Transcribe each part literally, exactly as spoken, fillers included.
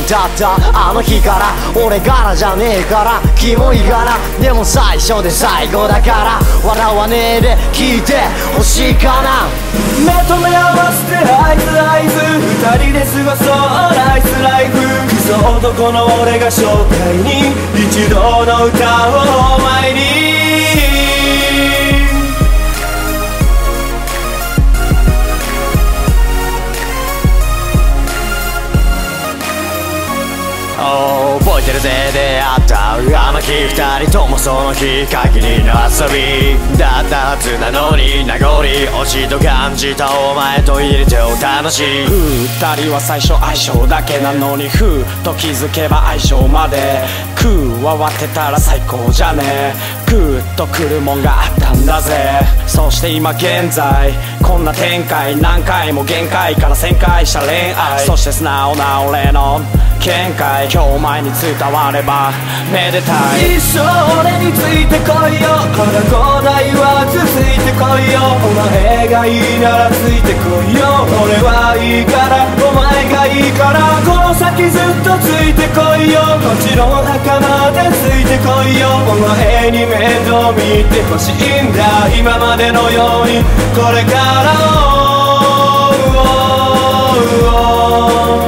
経ったあの日から俺からじゃねえからキモいがなでも最初で最後だから笑わねえで聞いてほしいかな目と目合わせて合図合図二人で過ごそうナイスライフクソ男の俺が紹介に一度の歌をお前に覚えてるぜ出会ったあの日二人ともその日限りの遊びだったはずなのに名残惜しいと感じたお前と入れてお楽しい二人は最初相性だけなのにふーと気づけば相性までクーは割ってたら最高じゃねグーッとくるもんがあったんだぜそして今現在こんな展開何回も限界から旋回した恋愛そして素直な俺の見解今日お前に伝わればめでたい一生俺についてこいよこの交代は続いてこいよお前がいいならついてこいよ俺はいいからお前がいいからこの先ずっとついてこいよもちろん墓までついてこいよお前に面倒見てほしいんだ今までのようにこれからも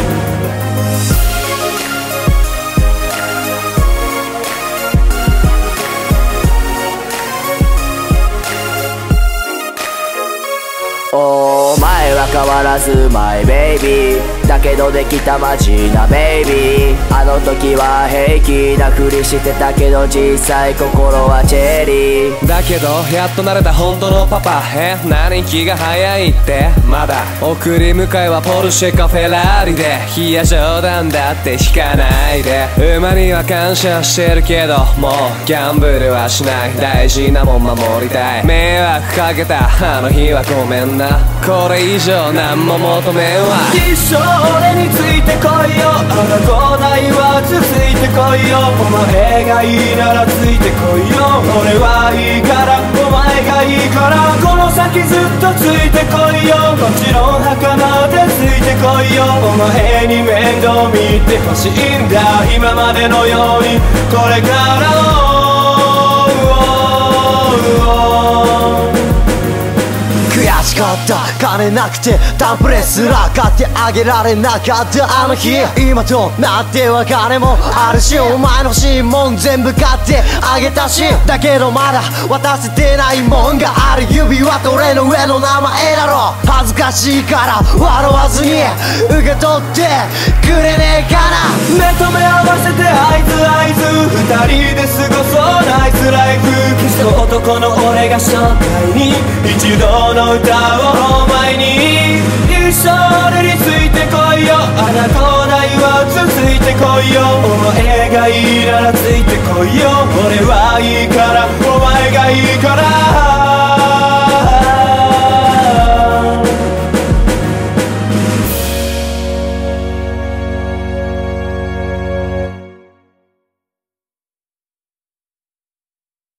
お前は変わらずマイベイビーだけどできたマジなベイビーあの時は平気なふりしてたけど実際心はチェリーだけどやっと慣れた本当のパパえ何気が早いってまだ送り迎えはポルシェかフェラーリでいや冗談だって引かないで馬には感謝してるけどもうギャンブルはしない大事なもん守りたい迷惑かけたあの日はごめんなこれ以上何も求めんわ一生俺についてこいよあの交代は続いてこいよお前がいいならついてこいよ俺はいいからお前がいいからこの先ずっとついてこいよもちろん墓までついてこいよお前に面倒見てほしいんだ今までのようにこれからも悔しかった金なくてタンプレすら買ってあげられなかったあの日今となっては金もあるしお前の欲しいもん全部買ってあげたしだけどまだ渡せてないもんがある指輪と俺の上の名前だろ恥ずかしいから笑わずに受け取ってくれねえかな目と目合わせて合図合図二人で過ごそうナイスライフクソ男の俺が紹介に一度の歌をお前に